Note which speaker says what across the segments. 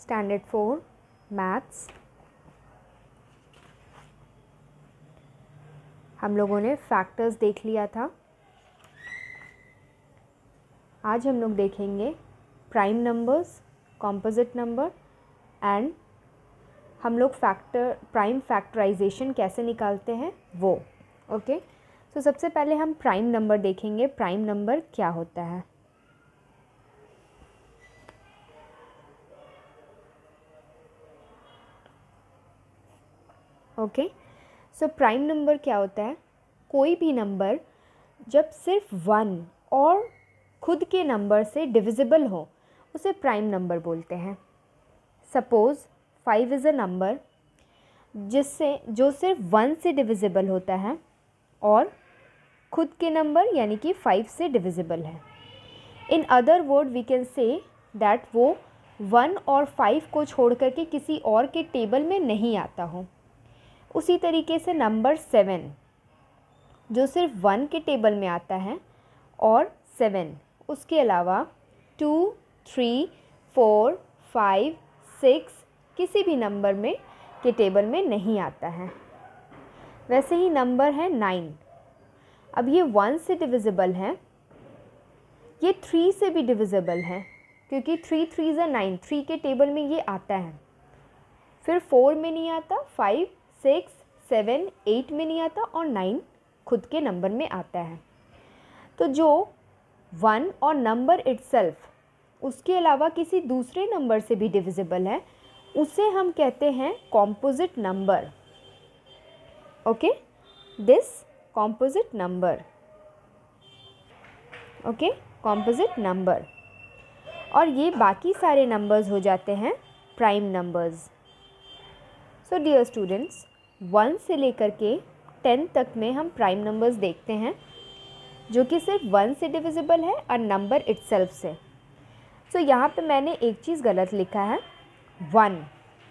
Speaker 1: Standard 4 maths. हम लोगों ने फैक्टर्स देख लिया था। आज हम लोग देखेंगे prime numbers, composite number and हम लोग प्राइम फैक्टराइजेशन कैसे निकालते हैं वो। ओके, सो सबसे पहले हम प्राइम नंबर देखेंगे। प्राइम नंबर क्या होता है? ओके, सो प्राइम नंबर क्या होता है? कोई भी नंबर जब सिर्फ 1 और खुद के नंबर से डिविजिबल हो उसे प्राइम नंबर बोलते हैं। सपोज़ 5 इज़ अ नंबर जो सिर्फ 1 से डिविजिबल होता है और खुद के नंबर यानी कि 5 से डिविजिबल है। In other word we can say that वो 1 और 5 को छोड़ करके किसी और के टेबल में नहीं आता हो। उसी तरीके से नंबर 7 जो सिर्फ 1 के टेबल में आता है और 7 उसके अलावा 2, 3, 4, 5, 6 किसी भी नंबर में के टेबल में नहीं आता है। वैसे ही नंबर है 9। अब ये 1 से डिविजिबल है, ये 3 से भी डिविजिबल है क्योंकि 3 3 9, 3 के टेबल में ये आता है। फिर 4 में नहीं आता, 5, 6, 7, 8 में नहीं आता और 9 खुद के नंबर में आता है। तो जो 1 और नंबर इटसेल्फ उसके अलावा किसी दूसरे नंबर से भी डिविजिबल है उसे हम कहते हैं composite number. Okay, this composite number. Okay, composite number. और ये बाकी सारे नंबर्स हो जाते हैं prime numbers. So dear students, 1 से लेकर के 10 तक में हम प्राइम नंबर्स देखते हैं जो कि सिर्फ 1 से डिविजिबल है और नंबर इटसेल्फ से। सो यहाँ पे मैंने एक चीज़ गलत लिखा है, 1।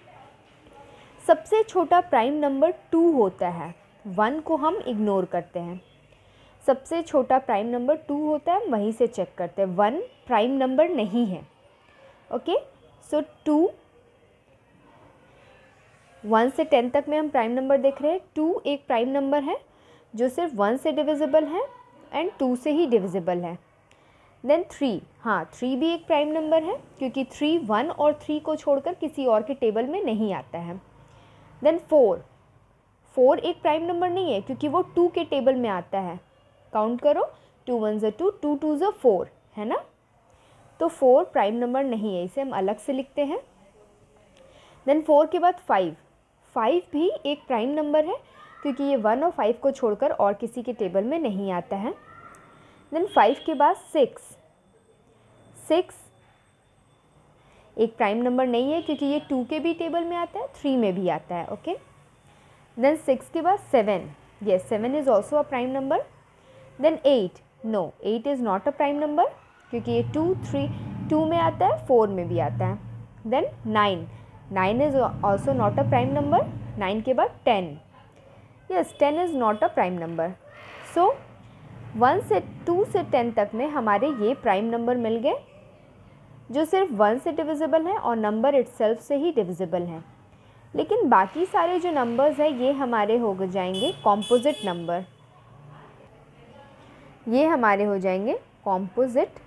Speaker 1: सबसे छोटा प्राइम नंबर 2 होता है, 1 को हम इग्नोर करते हैं। सबसे छोटा प्राइम नंबर 2 होता है, वहीं से चेक करते हैं। 1 प्राइम नंबर नहीं है। ओके, सो 2, 1 से 10 तक में हम प्राइम नंबर देख रहे हैं। 2 एक प्राइम नंबर है जो सिर्फ 1 से डिविजिबल है एंड 2 से ही डिविजिबल है। देन 3, हाँ 3 भी एक प्राइम नंबर है क्योंकि 3 1 और 3 को छोड़कर किसी और के टेबल में नहीं आता है। देन 4 एक प्राइम नंबर नहीं है क्योंकि वो 2 के टेबल में आता है। काउंट करो, 2 1 ज़ 2, 2 2 ज़ 4, है ना। तो 4 प्राइम नंबर नहीं है, इसे हम अलग से लिखते हैं। देन 4 के बाद 5 भी एक प्राइम नंबर है क्योंकि ये 1 और 5 को छोड़कर और किसी के टेबल में नहीं आता है। देन 5 के बाद 6 एक प्राइम नंबर नहीं है क्योंकि ये 2 के भी टेबल में आता है, 3 में भी आता है। ओके, देन 6 के बाद 7, yes 7 is also a prime number. Then 8, no 8 is not a prime number क्योंकि ये 2 में आता है, 4 में भी आता है। Then 9 is also not a prime number. 9 के बाद 10, yes 10 is not a prime number. So 2 से 10 तक में हमारे ये प्राइम नंबर मिल गए जो सिर्फ 1 से डिविजिबल है और नंबर इटसेल्फ से ही डिविजिबल हैं। लेकिन बाकी सारे जो नंबर्स हैं ये हमारे हो जाएंगे कॉम्पोजिट नंबर। ये हमारे हो जाएंगे कॉम्पोजिट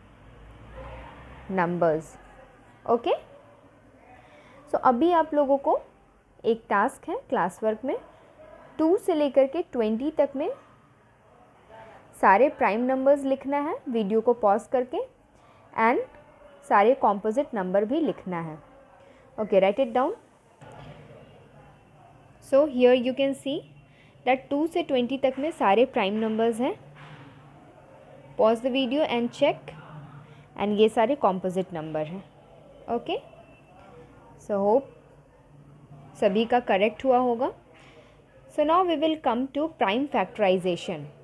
Speaker 1: नंबर्स। ओके, सो अभी आप लोगों को एक टास्क है क्लास वर्क में, 2 से लेकर के 20 तक में सारे प्राइम नंबर्स लिखना है वीडियो को पॉज करके एंड सारे कॉम्पोजिट नंबर भी लिखना है। Okay, write it down. So here you can see that 2 से 20 तक में सारे प्राइम नंबर्स हैं। Pause the video and check, and ये सारे कॉम्पोजिट नंबर हैं। ओके, सो होप सभी का करेक्ट हुआ होगा। So now we will come to prime factorisation.